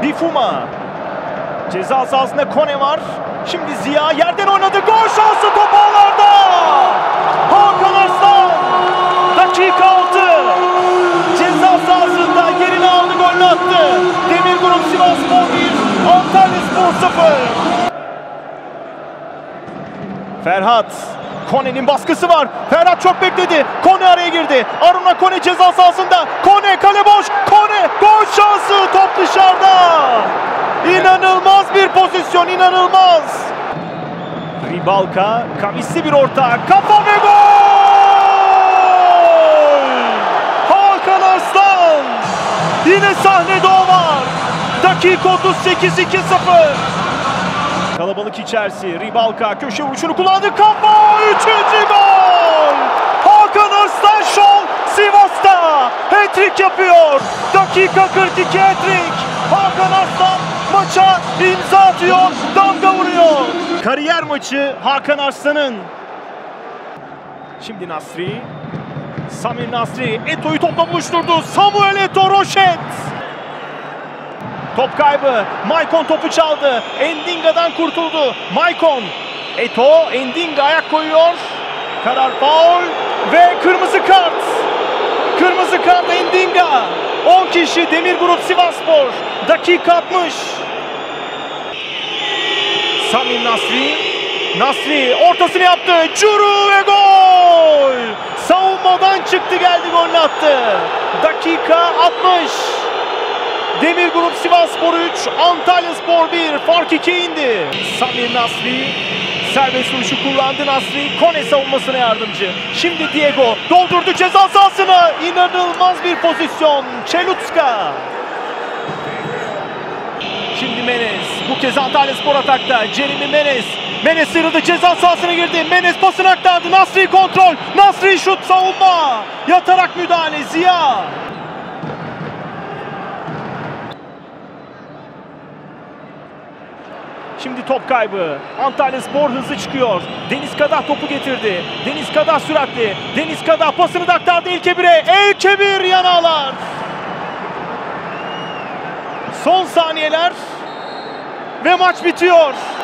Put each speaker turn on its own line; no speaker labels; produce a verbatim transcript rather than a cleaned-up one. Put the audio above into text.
Bifuma. Ceza sahasında Kone var. Şimdi Ziya yerden oynadı. Gol şansı, top ağlarda. Hakan Arslan. Dakika altı. Ceza sahasında yerini aldı, golünü attı. Demirgrup Sivasspor bir, Antalyaspor sıfır. Ferhat. Kone'nin baskısı var. Ferhat çok bekledi. Kone araya girdi. Aruna Kone ceza sahasında. Kone kale boş. Kone gol şansı. Top dışarıda. İnanılmaz bir pozisyon. İnanılmaz. Ribalka. Kavisli bir orta. Kafa ve gol. Hakan Arslan. Yine sahnede o var. Dakika otuz sekiz, iki sıfır. Kalabalık içerisi. Ribalka köşe vuruşunu kullandı. Kafa! Üçüncü gol! Hakan Arslan şov Sivas'ta. Hat-trick yapıyor. Dakika kırk iki hat-trick. Hakan Arslan maça imza atıyor. Damga vuruyor. Kariyer maçı Hakan Arslan'ın. Şimdi Nasri. Samir Nasri. Eto'yu topla buluşturdu. Samuel Eto'o Roşet. Top kaybı. Maicon topu çaldı. Endinga'dan kurtuldu. Maicon. Eto'o. Endinga ayak koyuyor. Karar faul. Ve kırmızı kart. Kırmızı kart Endinga. on kişi Demirgrup Sivasspor. Dakika altmış. Samir Nasri. Nasri ortasını yaptı. Curu ve gol. Savunmadan çıktı geldi, golünü attı. Dakika altmış. Demirgrup Sivasspor üç, Antalyaspor bir. Fark ikiye indi. Samir Nasri serbest vuruşu kullandı. Nasri Kone savunmasına yardımcı. Şimdi Diego doldurdu ceza sahasını. İnanılmaz bir pozisyon. Çelutska. Şimdi Menez. Bu kez Antalyaspor atakta. Jeremy Menez. Menez sıyrıldı, ceza sahasına girdi. Menez pasını aktardı. Nasri kontrol. Nasri şut, savunma. Yatarak müdahale. Ziya. Şimdi top kaybı. Antalyaspor hızlı çıkıyor. Deniz Kadah topu getirdi. Deniz Kadah süratli. Deniz Kadah pasını da aktardı Elkebir'e. Elkebir yanağlar. Son saniyeler ve maç bitiyor.